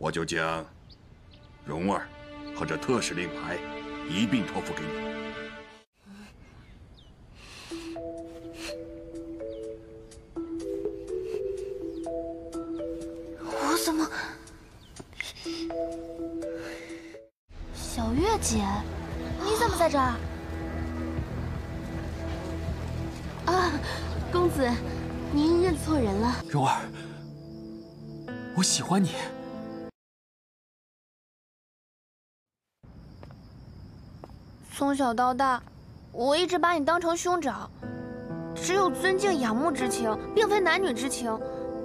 我就将蓉儿和这特使令牌一并托付给你。 我怎么？小月姐，你怎么在这儿？啊，公子，您认错人了。 蓉儿，我喜欢你。 从小到大，我一直把你当成兄长，只有尊敬仰慕之情，并非男女之情。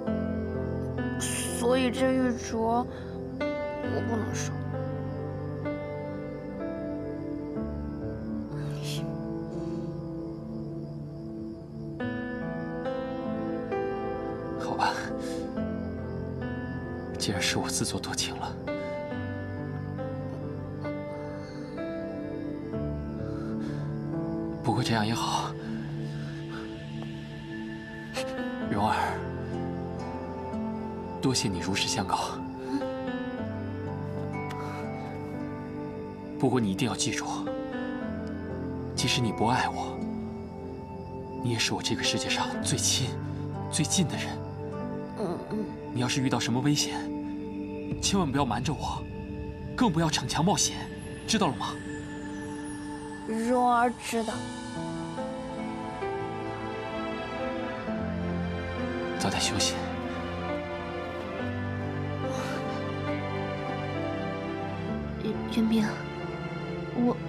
所以这玉镯，我不能收。 好吧，既然是我自作多情了，不过这样也好。蓉儿，多谢你如实相告。不过你一定要记住，即使你不爱我，你也是我这个世界上最亲、最近的人。你要是遇到什么危险，千万不要瞒着我，更不要逞强冒险，知道了吗？ 蓉儿知道。 早点休息。 袁冰，我。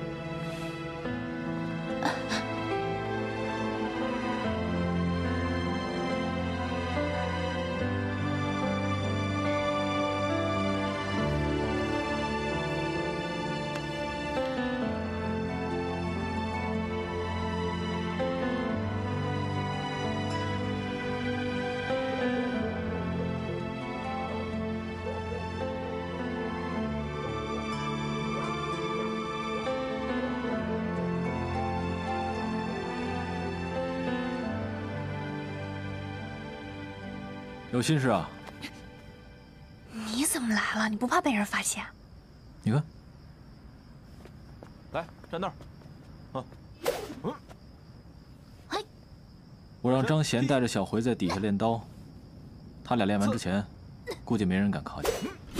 有心事啊？ 你怎么来了？你不怕被人发现？ 你看， 来站那儿。 嘿， 我让张贤带着小回在底下练刀，他俩练完之前，估计没人敢靠近。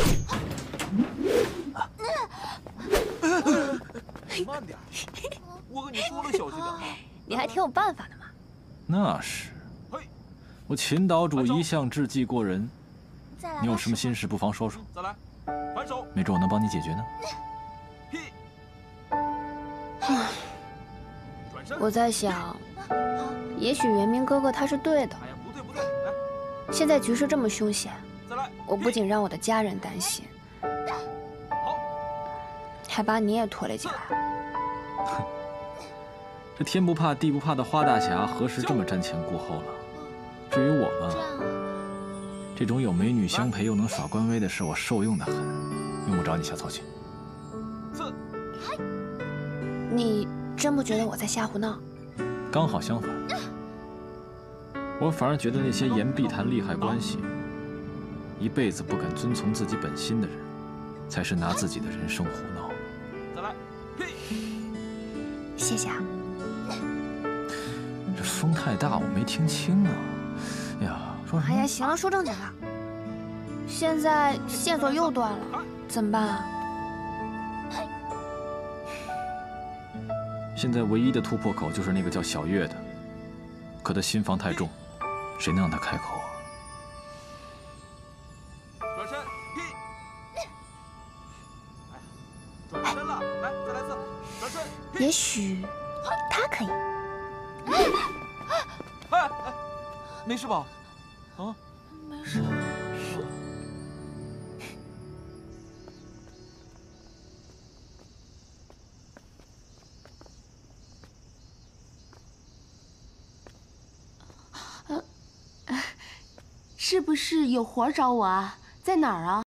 慢点，我跟你说了小心点嘛。 你还挺有办法的嘛。 那是。我秦岛主一向智计过人，你有什么心事不妨说说。 再来，反手， 没准我能帮你解决呢。 我在想，也许袁明哥哥他是对的。 哎呀，不对不对，来， 现在局势这么凶险， 再来， 我不仅让我的家人担心， 好， 还把你也拖累进来。 哼，这天不怕地不怕的花大侠，何时这么瞻前顾后了？至于我嘛，这种有美女相陪又能耍官威的事，我受用的很，用不着你瞎操心。 你真不觉得我在瞎胡闹？ 刚好相反，我反而觉得那些言必谈利害关系，一辈子不敢遵从自己本心的人，才是拿自己的人生胡闹。 再来， 谢谢啊。 这风太大，我没听清啊。呀，说什么？ 哎呀，行了，说正经的。现在线索又断了，怎么办啊？ 现在唯一的突破口就是那个叫小月的，可她心防太重，谁能让她开口啊？ 转身，转身了，来，再来一次，转身。 也许他可以。 哎，没事吧？啊， 没事。 是不是有活找我啊？在哪儿啊？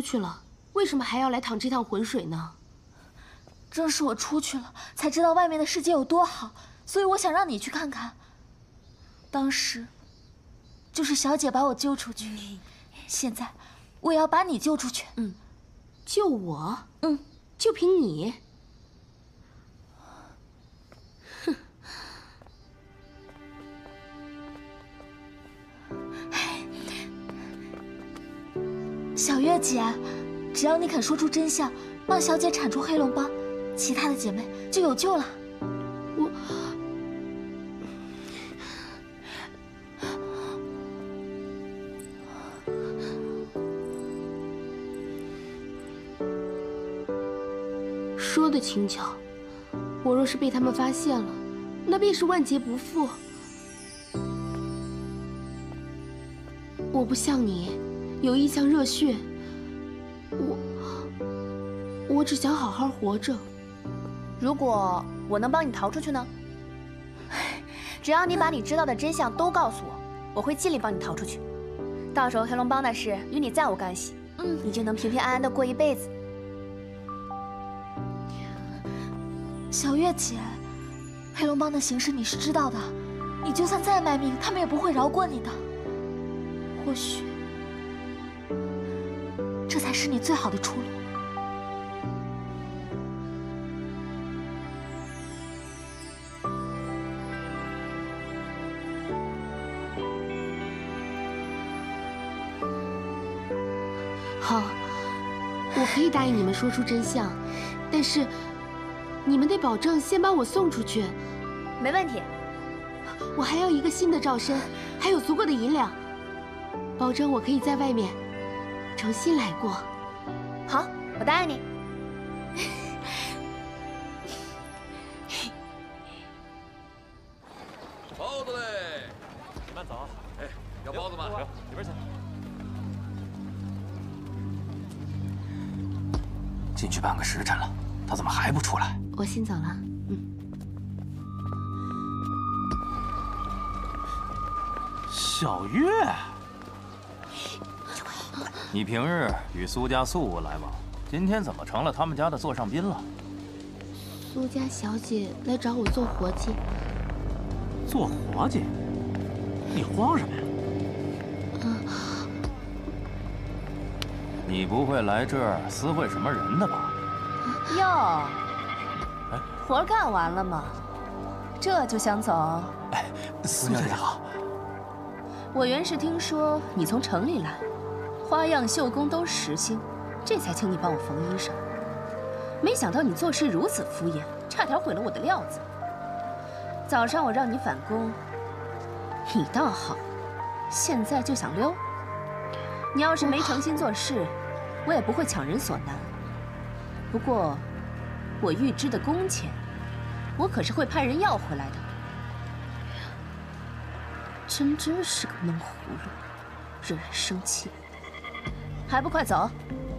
去了，为什么还要来淌这趟浑水呢？ 正是我出去了，才知道外面的世界有多好，所以我想让你去看看。当时，就是小姐把我救出去，现在我也要把你救出去。 救我？就凭你？哼！ 小月姐，只要你肯说出真相，帮小姐铲除黑龙帮，其他的姐妹就有救了。 说的轻巧，我若是被他们发现了，那便是万劫不复。我不像你，有一腔热血。我只想好好活着。 如果我能帮你逃出去呢？只要你把你知道的真相都告诉我，我会尽力帮你逃出去。到时候黑龙帮的事与你再无干系，你就能平平安安的过一辈子。 小月姐，黑龙帮的行事你是知道的，你就算再卖命，他们也不会饶过你的。或许，这才是你最好的出路。 好，我可以答应你们说出真相，但是你们得保证先把我送出去。 没问题。 我还要一个新的赵身，还有足够的银两，保证我可以在外面重新来过。 好，我答应你。 包子嘞！ 你慢走。 哎，要包子吗？ 行，里边请。 进去半个时辰了，他怎么还不出来？ 我先走了。 小月，你平日与苏家素无来往，今天怎么成了他们家的座上宾了？ 苏家小姐来找我做活计。 做活计？你慌什么呀？你不会来这儿私会什么人的吧？ 哟，活干完了吗？这就想走？ 苏小姐好。 我原是听说你从城里来，花样绣工都实心，这才请你帮我缝衣裳。没想到你做事如此敷衍，差点毁了我的料子。早上我让你返工，你倒好，现在就想溜。你要是没诚心做事，我也不会强人所难。不过，我预支的工钱，我可是会派人要回来的。真是个闷葫芦，惹人生气。还不快走！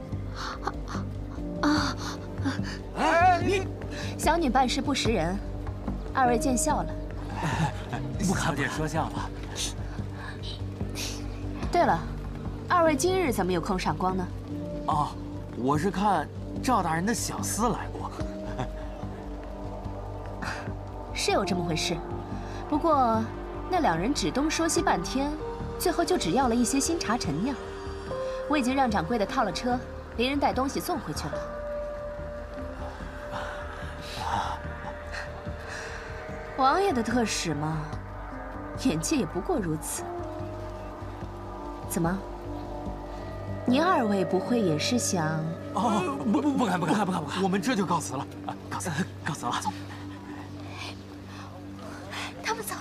哎，你小女办事不识人，二位见笑了。 不敢姐说笑了。 对了，二位今日怎么有空赏光呢？ 哦，我是看赵大人的小厮来过。 是有这么回事，不过那两人指东说西半天，最后就只要了一些新茶陈酿。我已经让掌柜的套了车，连人带东西送回去了。王爷的特使嘛，眼界也不过如此。怎么？您二位不会也是想…… 哦，不敢，我们这就告辞了，告辞了。 他们走了。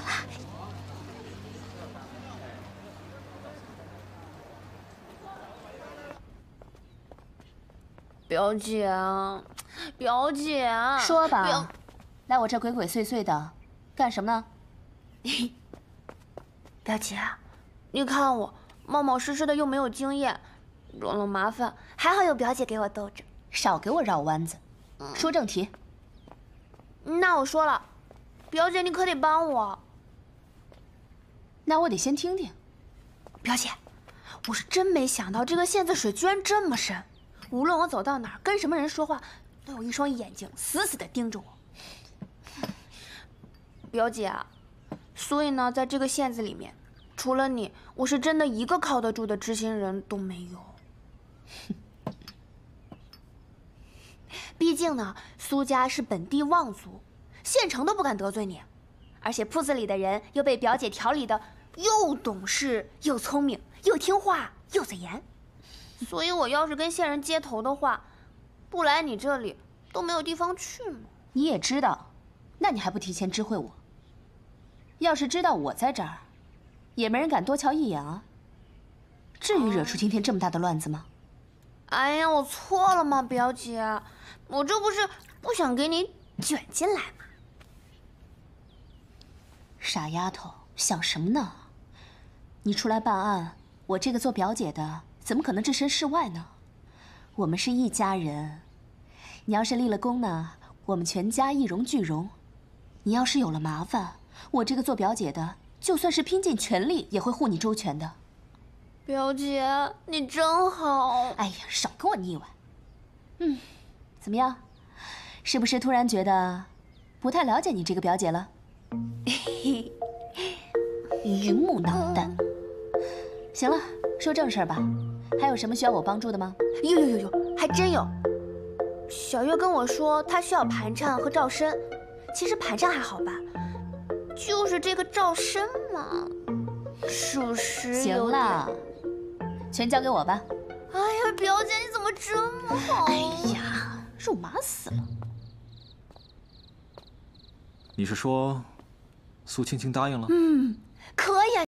表姐，表姐， 说吧， 表来我这鬼鬼祟祟的，干什么呢？ 表姐，你看我冒冒失失的又没有经验，惹了麻烦，还好有表姐给我兜着。 少给我绕弯子，说正题。 那我说了，表姐你可得帮我。 那我得先听听。 表姐，我是真没想到这个线子水居然这么深， 无论我走到哪儿，跟什么人说话，都有一双眼睛死死地盯着我。表姐啊，所以呢，在这个县子里面，除了你，我是真的一个靠得住的知心人都没有。毕竟呢，苏家是本地望族，县城都不敢得罪你，而且铺子里的人又被表姐调理的又懂事又聪明又听话又嘴严，所以我要是跟县人接头的话，不来你这里都没有地方去嘛。 你也知道，那你还不提前知会我？要是知道我在这儿，也没人敢多瞧一眼啊。至于惹出今天这么大的乱子吗？ 哎呀，我错了吗，表姐？我这不是不想给你卷进来吗？ 傻丫头，想什么呢？你出来办案，我这个做表姐的怎么可能置身事外呢？我们是一家人，你要是立了功呢，我们全家一荣俱荣；你要是有了麻烦，我这个做表姐的，就算是拼尽全力也会护你周全的。 表姐，你真好。 哎呀，少跟我腻歪。怎么样？是不是突然觉得不太了解你这个表姐了？榆木脑袋。行了，说正事儿吧，还有什么需要我帮助的吗？ 有，还真有。小月跟我说，她需要盘缠和照参。其实盘缠还好吧，就是这个照参嘛，属实行了，全交给我吧。 哎呀，表姐你怎么这么好？ 哎呀，肉麻死了。 你是说，苏青青答应了？ 可以啊。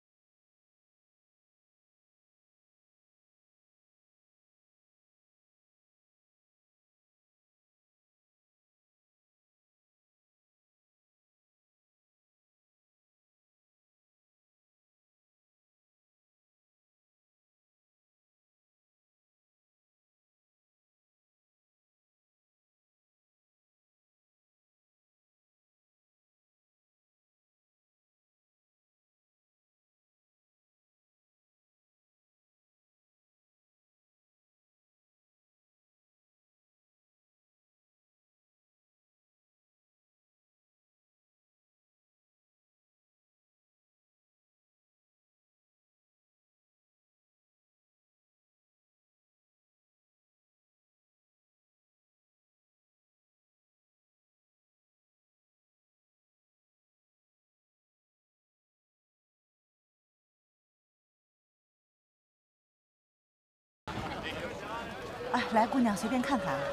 哎，来，姑娘随便看看啊。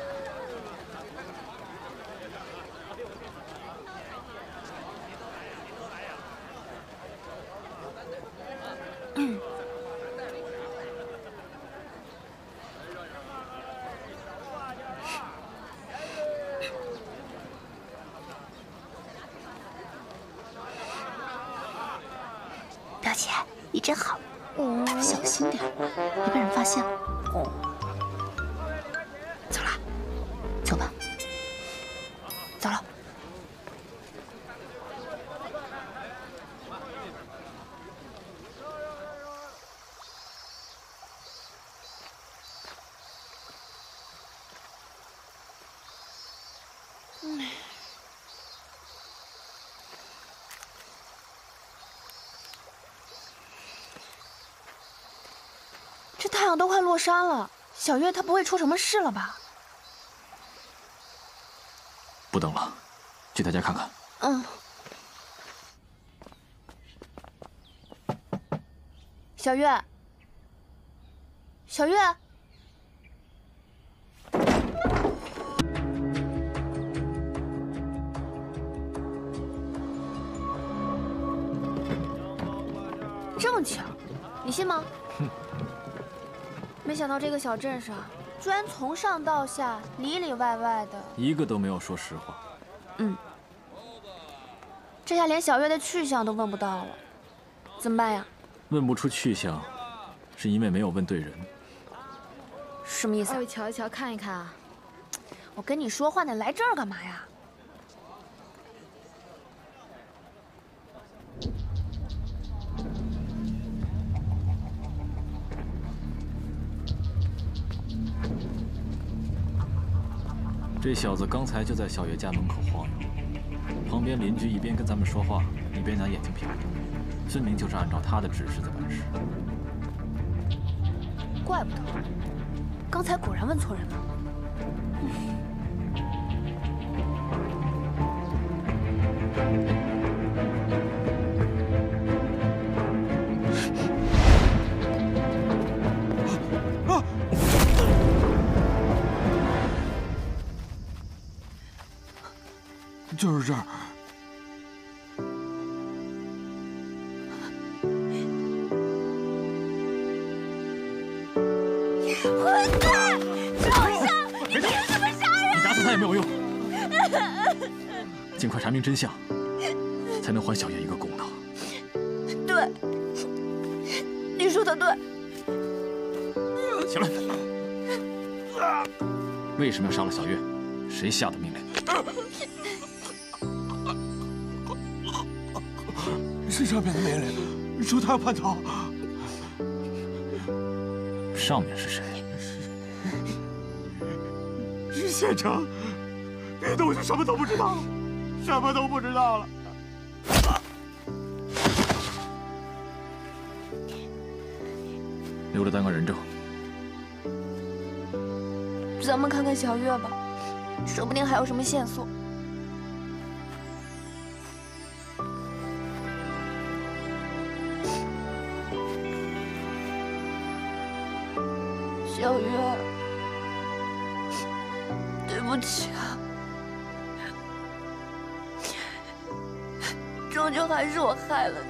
表姐，你真好。 小心点，别被人发现了。走了，走吧。走了。 这太阳都快落山了，小月她不会出什么事了吧？ 不等了，去他家看看。 小月，小月，这么巧，你信吗？没想到这个小镇上，居然从上到下里里外外的一个都没有说实话。 这下连小月的去向都问不到了，怎么办呀？ 问不出去向，是因为没有问对人。 什么意思？ 二位瞧一瞧，看一看啊！ 我跟你说话，你来这儿干嘛呀？ 这小子刚才就在小月家门口晃悠，旁边邻居一边跟咱们说话，一边拿眼睛瞟着，分明就是按照他的指示在办事。 怪不得，刚才果然问错人了。 就是这儿。 混蛋！畜生！你凭什么杀人？ 你打死他也没有用，尽快查明真相，才能还小月一个公道。 对，你说的对。 起来！为什么要杀了小月？谁下的命令？ 是上面的命令，说他要叛逃。 上面是谁？ 是县城。别的我就什么都不知道了，什么都不知道了。 留着当个人证。 咱们看看小月吧，说不定还有什么线索。小月，对不起啊，终究还是我害了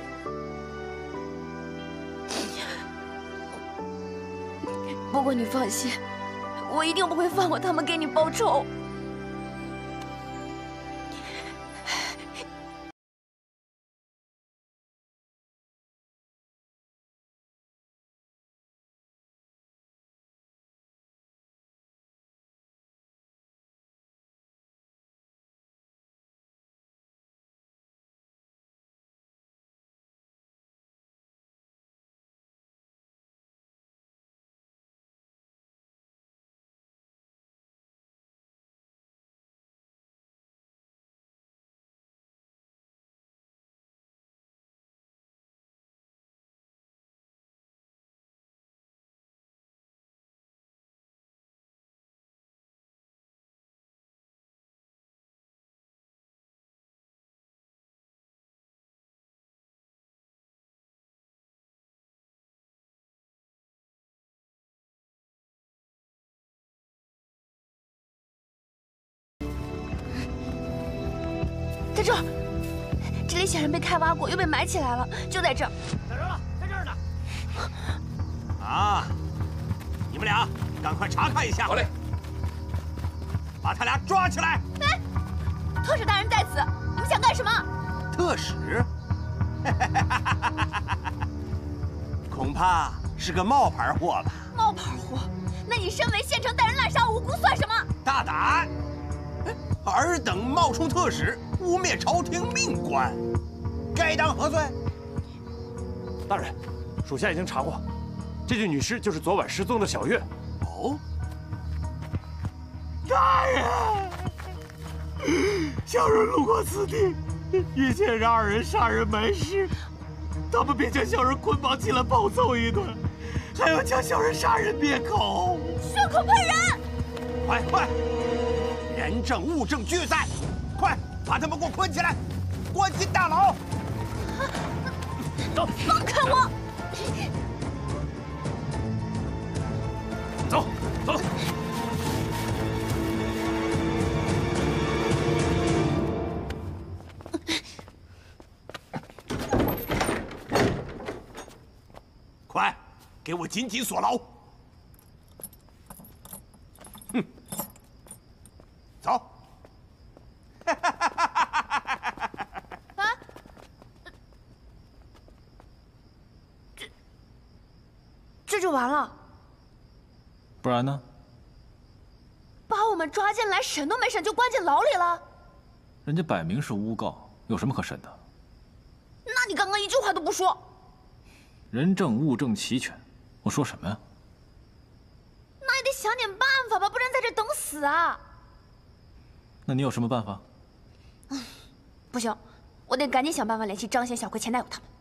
你。不过你放心，我一定不会放过他们，给你报仇。在这儿，这里显然被开挖过，又被埋起来了，就在这儿。 找着了，在这儿呢。啊，你们俩赶快查看一下。好嘞。把他俩抓起来。 哎，特使大人在此，你们想干什么？ 特使？恐怕是个冒牌货吧。 冒牌货？那你身为县城带人滥杀无辜算什么？ 大胆！尔等冒充特使，污蔑朝廷命官，该当何罪？ 大人，属下已经查过，这具女尸就是昨晚失踪的小月。 哦， 大人，小人路过此地，遇见让二人杀人埋尸，他们便将小人捆绑起来暴揍一顿，还要将小人杀人灭口， 血口喷人！ 快！人证物证俱在，快把他们给我捆起来，关进大牢！ 走， 放开我！ 走。 快，给我紧紧锁牢！哼，走。 啊！这就完了？ 不然呢？ 把我们抓进来，审都没审就关进牢里了？ 人家摆明是诬告，有什么可审的？ 那你刚刚一句话都不说。 人证物证齐全，我说什么呀？ 那也得想点办法吧，不然在这等死啊！ 那你有什么办法？ 不行，我得赶紧想办法联系张贤、小葵前男友他们。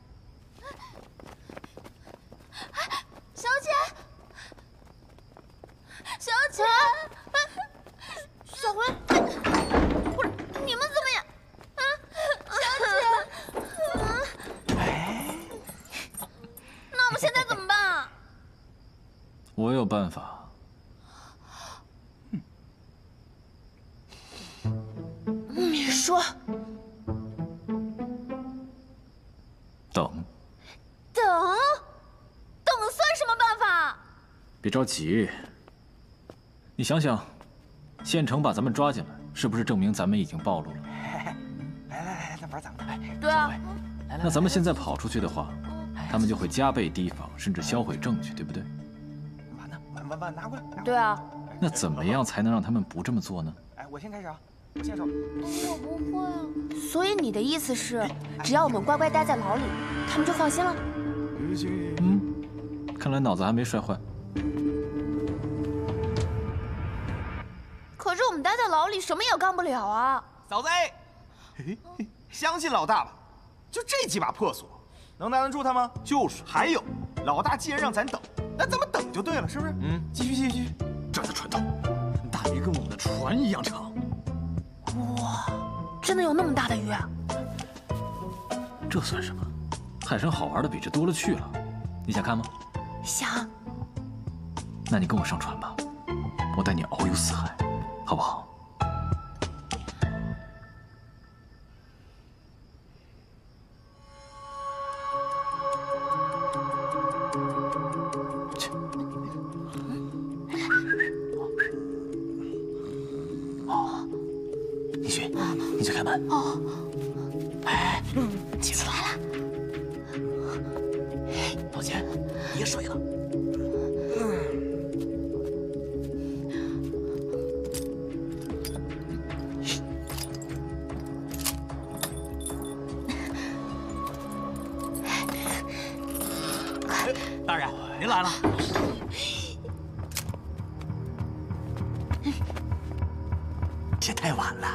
小姐，小姐， 小葵，不是你们怎么也啊？小姐，那我们现在怎么办啊？ 我有办法。 你说。 等算什么办法？ 别着急，你想想，县城把咱们抓进来，是不是证明咱们已经暴露了？ 来，咱玩咱们的。 对啊。 那咱们现在跑出去的话，他们就会加倍提防，甚至销毁证据，对不对？ 碗呢？碗拿过来。 对啊。 那怎么样才能让他们不这么做呢？ 哎，我先开始啊，我先手。 我不会啊。所以你的意思是，只要我们乖乖待在牢里，他们就放心了？ 看来脑子还没摔坏。 可是我们待在牢里，什么也干不了啊！ 嫂子，相信老大吧，就这几把破锁，能难得住他吗？就是。还有，老大既然让咱等，那咱们等就对了，是不是？继续。 这儿的船头，大鱼跟我们的船一样长。 哇，真的有那么大的鱼啊！ 这算什么？海上好玩的比这多了去了。你想看吗？ 想。 那你跟我上船吧，我带你遨游四海，好不好？ 你去开门。 哦。 哎，起来了。老钱，别睡了。大人，您来了。这太晚了。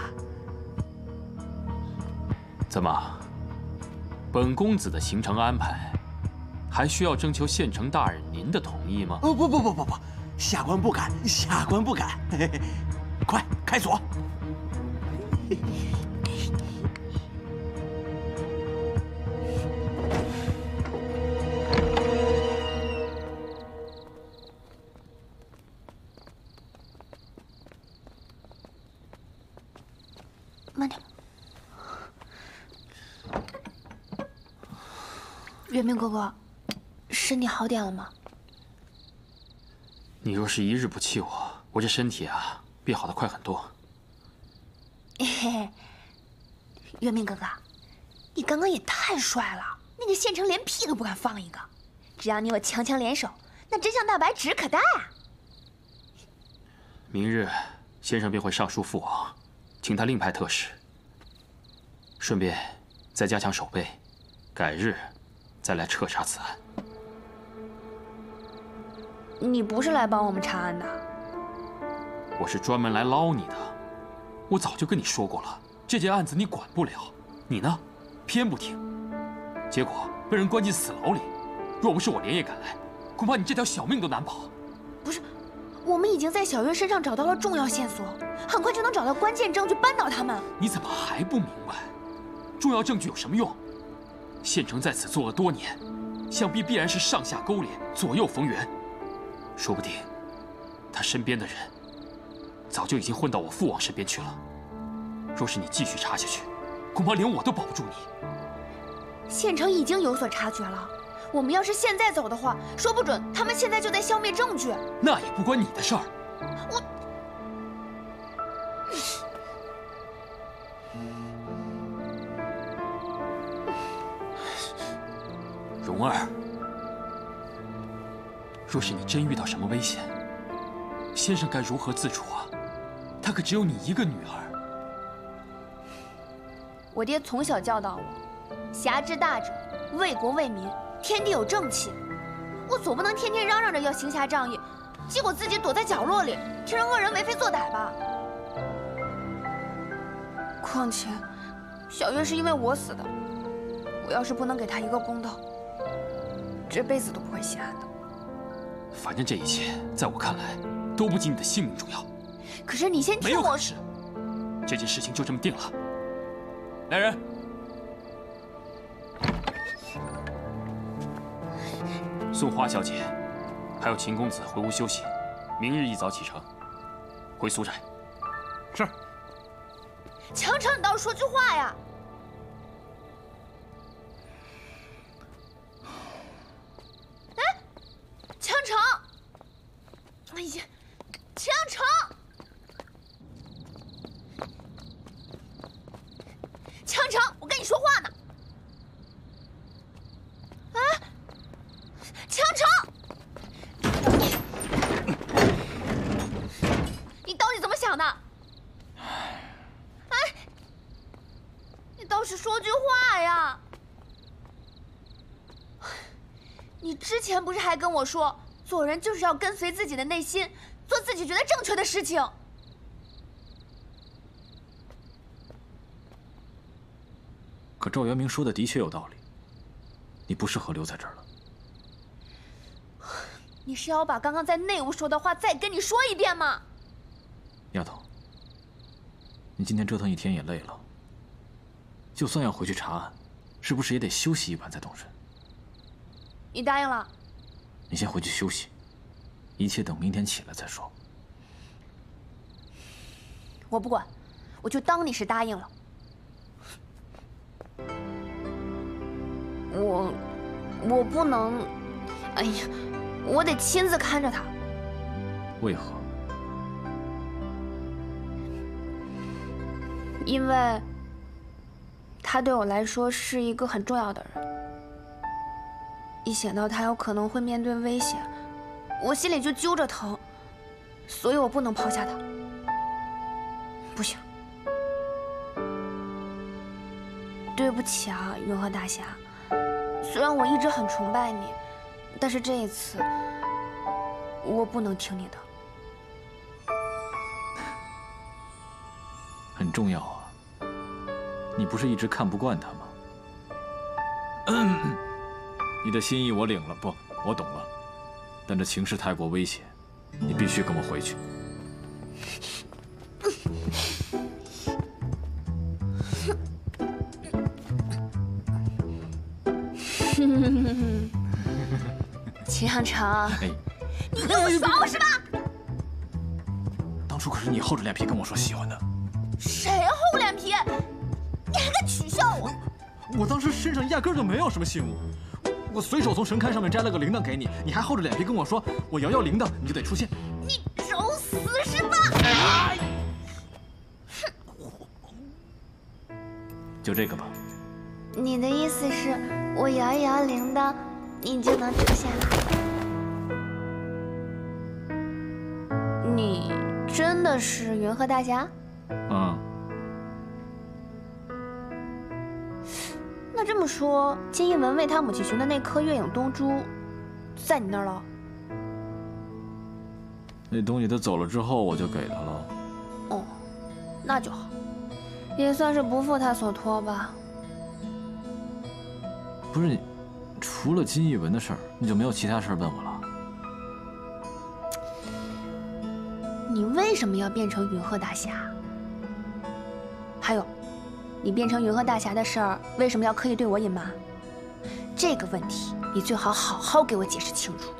怎么，本公子的行程安排，还需要征求县城大人您的同意吗？ 不，下官不敢，快开锁！ 慢点。月明哥哥，身体好点了吗？ 你若是一日不弃我，我这身体啊，必好得快很多。 嘿嘿，月明哥哥，你刚刚也太帅了，那个县城连屁都不敢放一个。只要你我强强联手，那真相大白指日可待啊！ 明日，先生便会上书父王，请他另派特使，顺便再加强守备，改日再来彻查此案。 你不是来帮我们查案的， 我是专门来捞你的。我早就跟你说过了，这件案子你管不了，你呢，偏不听，结果被人关进死牢里。若不是我连夜赶来，恐怕你这条小命都难保。 不是，我们已经在小月身上找到了重要线索，很快就能找到关键证据扳倒他们。 你怎么还不明白？重要证据有什么用？县城在此作恶多年，想必然是上下勾连，左右逢源。说不定，他身边的人早就已经混到我父王身边去了。若是你继续查下去，恐怕连我都保不住你。 县城已经有所察觉了，我们要是现在走的话，说不准他们现在就在消灭证据。 那也不关你的事儿。蓉儿，若是你真遇到什么危险，先生该如何自处啊？他可只有你一个女儿。 我爹从小教导我，侠之大者，为国为民，天地有正气。我总不能天天嚷嚷着要行侠仗义，结果自己躲在角落里，听任恶人为非作歹吧？ 况且，小月是因为我死的。我要是不能给他一个公道，这辈子都不会心安的。 反正这一切，在我看来，都不及你的性命重要。 可是你先听我。 没有可是，这件事情就这么定了。来人，送花小姐，还有秦公子回屋休息，明日一早启程，回苏寨。 是。 强城，你倒是说句话呀！哎，强城！哎呀，强城！强城，我跟你说话呢。啊，强城！你到底怎么想的？哎，你倒是说句话呀！你之前不是还跟我说，做人就是要跟随自己的内心，做自己觉得正确的事情。 可赵元明说的的确有道理，你不适合留在这儿了。 你是要把刚刚在内屋说的话再跟你说一遍吗？ 丫头，你今天折腾一天也累了，就算要回去查案，是不是也得休息一晚再动身？ 你答应了？ 你先回去休息，一切等明天起来再说。 我不管，我就当你是答应了。我不能，哎呀，我得亲自看着他。 为何？ 因为他对我来说是一个很重要的人。一想到他有可能会面对危险，我心里就揪着疼，所以我不能抛下他。不行，对不起啊，云鹤大侠。虽然我一直很崇拜你，但是这一次我不能听你的。 很重要啊，你不是一直看不惯他吗？你的心意我领了，不，我懂了。但这情势太过危险，你必须跟我回去。 秦阳城， 哎， 你跟我耍我是吧？ 当初可是你厚着脸皮跟我说喜欢的。 谁厚脸皮？你还敢取笑我？ 我当时身上压根就没有什么信物，我随手从神龛上面摘了个铃铛给你，你还厚着脸皮跟我说我摇铃铛你就得出现。 你找死是吧？ 就这个吧。 你的意思是我摇一摇铃铛，你就能出现了？你真的是云鹤大侠？ 嗯。 那这么说，金一文为他母亲寻的那颗月影东珠，在你那儿了？ 那东西他走了之后，我就给他了。 哦，那就好，也算是不负他所托吧。 不是你，除了金一文的事儿，你就没有其他事儿问我了？ 你为什么要变成云鹤大侠？还有，你变成云鹤大侠的事儿，为什么要刻意对我隐瞒？这个问题，你最好好好给我解释清楚。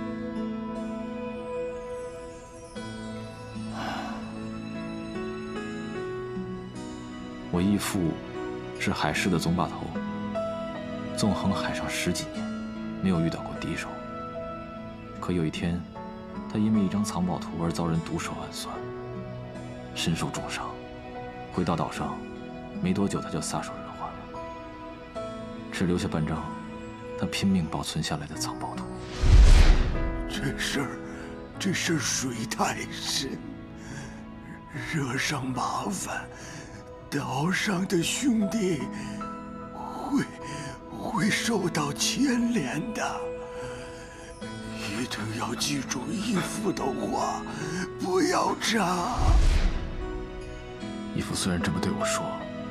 我义父是海市的总把头，纵横海上10几年，没有遇到过敌手。可有一天，他因为一张藏宝图而遭人毒手暗算，身受重伤。回到岛上，没多久他就撒手人寰了，只留下半张他拼命保存下来的藏宝图。 这事儿水太深，惹上麻烦，岛上的兄弟会受到牵连的。一定要记住义父的话，不要炸。 义父虽然这么对我说，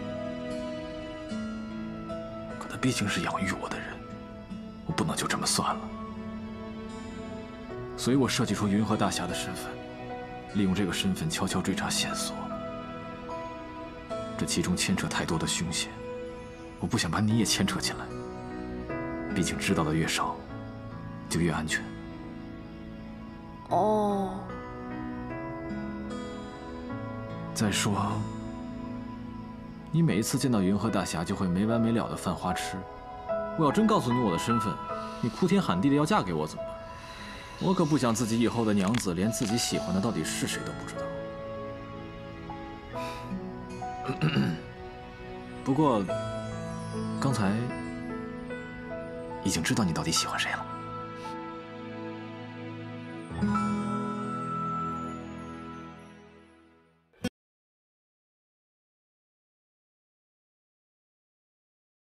可他毕竟是养育我的人，我不能就这么算了。所以我设计出云鹤大侠的身份，利用这个身份悄悄追查线索。这其中牵扯太多的凶险，我不想把你也牵扯进来。毕竟知道的越少，就越安全。 哦。 再说，你每一次见到云鹤大侠就会没完没了的犯花痴。我要真告诉你我的身份，你哭天喊地的要嫁给我怎么办？我可不想自己以后的娘子连自己喜欢的到底是谁都不知道。不过，刚才已经知道你到底喜欢谁了。